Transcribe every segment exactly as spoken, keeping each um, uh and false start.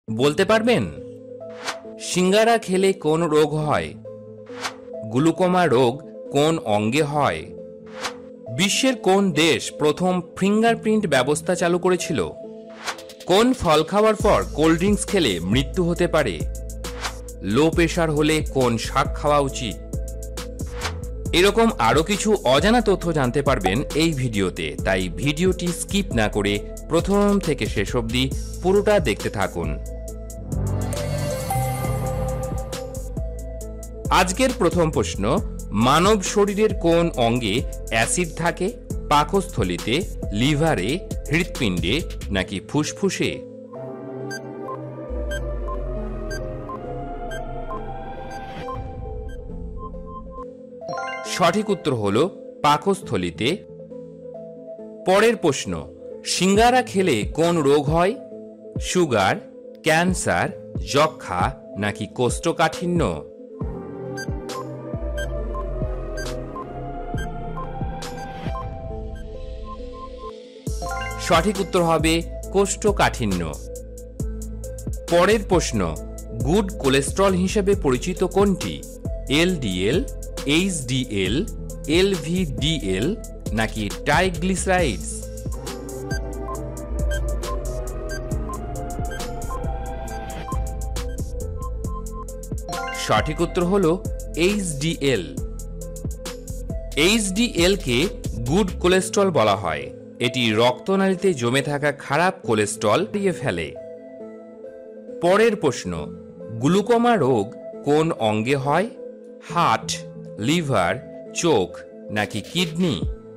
বলতে পারবেন? সিঙ্গারা খেলে কোন রোগ হয়? গ্লুকোমা রোগ কোন অঙ্গে হয়? বিশ্বের কোন দেশ প্রথম ফিঙ্গারপ্রিন্ট ব্যবস্থা চালু করেছিল? কোন ফল খাওয়ার পর কোল্ড ড্রিঙ্কস খেলে মৃত্যু হতে পারে? লো প্রেশার হলে কোন শাক খাওয়া উচিত? এরকম আরও কিছু অজানা তথ্য জানতে পারবেন এই ভিডিওতে, তাই ভিডিওটি স্কিপ না করে প্রথম থেকে শেষ অবধি পুরোটা দেখতে থাকুন। আজকের প্রথম প্রশ্ন, মানব শরীরের কোন অঙ্গে অ্যাসিড থাকে? পাকস্থলীতে, লিভারে, হৃৎপিণ্ডে নাকি ফুসফুসে? সঠিক উত্তর হলো পাকস্থলীতে। পরের প্রশ্ন, সিঙ্গারা খেলে কোন রোগ হয়? সুগার, ক্যান্সার, যক্ষ্মা নাকি কোষ্ঠকাঠিন্য? সঠিক উত্তর হবে কোষ্ঠকাঠিন্য। পরের প্রশ্ন, গুড কোলেস্ট্রল হিসেবে পরিচিত কোনটি? এলডিএল, এইচডিএল, এলভিডিএল নাকি ট্রাইগ্লিসারাইডস? সঠিক উত্তর হলো এইচডিএল। এইচডিএল কে গুড কোলেস্ট্রল বলা হয়। এটি রক্তনালীতে জমে থাকা খারাপ কোলেস্ট্রল দিয়ে ফেলে। পরের প্রশ্ন, গ্লুকোমা রোগ কোন অঙ্গে হয়? হার্ট, লিভার, চোখ নাকি কিডনি?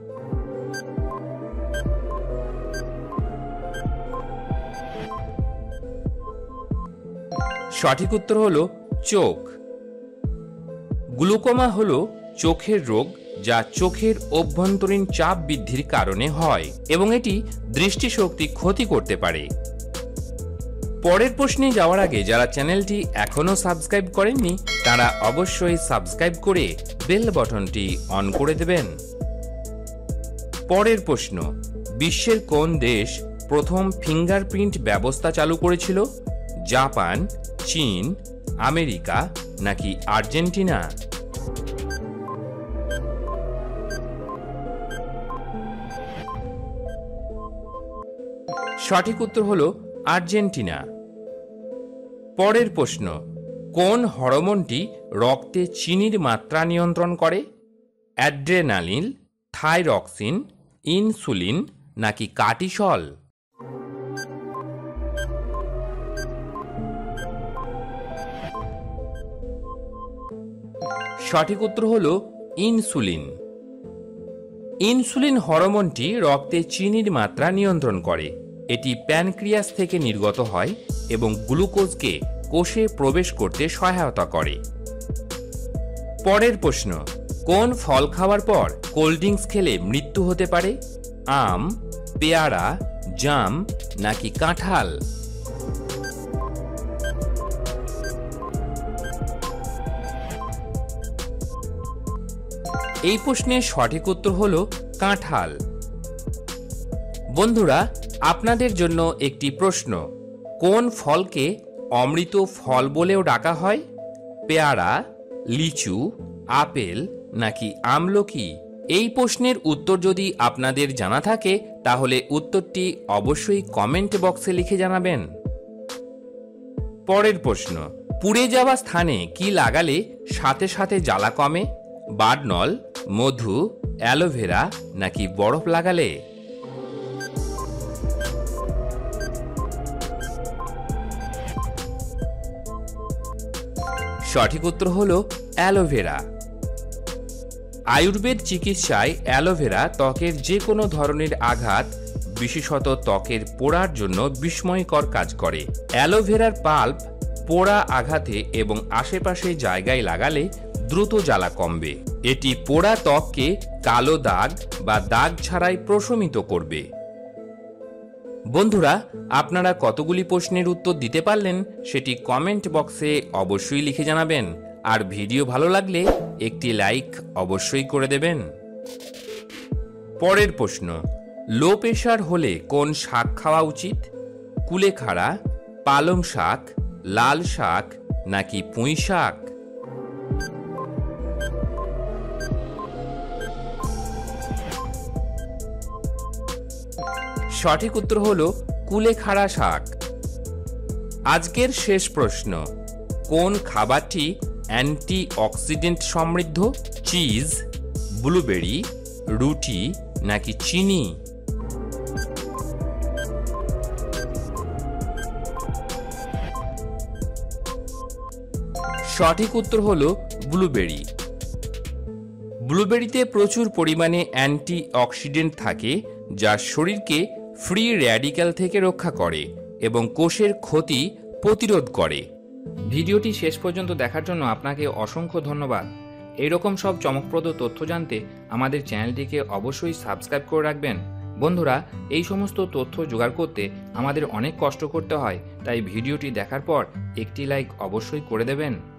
সঠিক উত্তর হলো চোখ। গ্লুকোমা হলো চোখের রোগ, যা চোখের অভ্যন্তরীণ চাপ বৃদ্ধির কারণে হয় এবং এটি দৃষ্টিশক্তি ক্ষতি করতে পারে। পরের প্রশ্নে যাওয়ার আগে যারা চ্যানেলটি এখনো সাবস্ক্রাইব করেননি তারা অবশ্যই সাবস্ক্রাইব করে বেল বাটনটি অন করে দেবেন। পরের প্রশ্ন, বিশ্বের কোন দেশ প্রথম ফিঙ্গারপ্রিন্ট ব্যবস্থা চালু করেছিল? জাপান, চীন, আমেরিকা নাকি আর্জেন্টিনা? সঠিক উত্তর হলো আর্জেন্টিনা। পরের প্রশ্ন, কোন হরমোনটি রক্তে চিনির মাত্রা নিয়ন্ত্রণ করে? অ্যাড্রেনালিন, থাইরক্সিন, ইনসুলিন নাকি কার্টিসল? সঠিক উত্তর হলো ইনসুলিন। ইনসুলিন হরমোনটি রক্তে চিনির মাত্রা নিয়ন্ত্রণ করে। এটি প্যানক্রিয়াস থেকে নির্গত হয় এবং গ্লুকোজকে কোষে প্রবেশ করতে সহায়তা করে। পরের প্রশ্ন, কোন ফল খাওয়ার পর কোল্ড ড্রিঙ্কস খেলে মৃত্যু হতে পারে? আম, পেয়ারা, জাম নাকি কাঁঠাল? এই প্রশ্নের সঠিক উত্তর হলো কাঁঠাল। বন্ধুরা, আপনাদের জন্য একটি প্রশ্ন, কোন ফলকে অমৃত ফল বলেও ডাকা হয়? পেয়ারা, লিচু, আপেল নাকি আমলকি? এই প্রশ্নের উত্তর যদি আপনাদের জানা থাকে তাহলে উত্তরটি অবশ্যই কমেন্ট বক্সে লিখে জানাবেন। পরের প্রশ্ন, পুড়ে যাওয়া স্থানে কি লাগালে সাথে সাথে জ্বালা কমে? বার্নল, মধু, অ্যালোভেরা নাকি বরফ লাগালে? সঠিক উত্তর হলো অ্যালোভেরা। আয়ুর্বেদ চিকিৎসায় অ্যালোভেরা ত্বকের যে কোনো ধরনের আঘাত, বিশেষত ত্বকের পোড়ার জন্য বিস্ময়কর কাজ করে। অ্যালোভেরার পাল্প পোড়া আঘাতে এবং আশেপাশে জায়গায় লাগালে দ্রুত জ্বালা কমবে। এটি পোড়া ত্বককে কালো দাগ বা দাগ ছাড়াই প্রশমিত করবে। বন্ধুরা, আপনারা কতগুলি প্রশ্নের উত্তর দিতে পারলেন সেটি কমেন্ট বক্সে অবশ্যই লিখে জানাবেন, আর ভিডিও ভালো লাগলে একটি লাইক অবশ্যই করে দেবেন। পরের প্রশ্ন, লো প্রেশার হলে কোন শাক খাওয়া উচিত? কুলেখাড়া, পালং শাক, লাল শাক নাকি পুঁই শাক? সঠিক উত্তর হলো কুলেখাড়া শাক। আজকের শেষ প্রশ্ন, কোন খাবারটি অ্যান্টি অক্সিডেন্ট সমৃদ্ধ? চিজ, ব্লুবেরি, রুটি নাকি চিনি? সঠিক উত্তর হলো ব্লুবেরি। ব্লুবেরিতে প্রচুর পরিমাণে অ্যান্টি অক্সিডেন্ট থাকে, যা শরীরকে ফ্রি র্যাডিক্যাল থেকে রক্ষা করে এবং কোষের ক্ষতি প্রতিরোধ করে। ভিডিওটি শেষ পর্যন্ত দেখার জন্য আপনাকে অসংখ্য ধন্যবাদ। এইরকম সব চমকপ্রদ তথ্য জানতে আমাদের চ্যানেলটিকে অবশ্যই সাবস্ক্রাইব করে রাখবেন। বন্ধুরা, এই সমস্ত তথ্য জোগাড় করতে আমাদের অনেক কষ্ট করতে হয়, তাই ভিডিওটি দেখার পর একটি লাইক অবশ্যই করে দেবেন।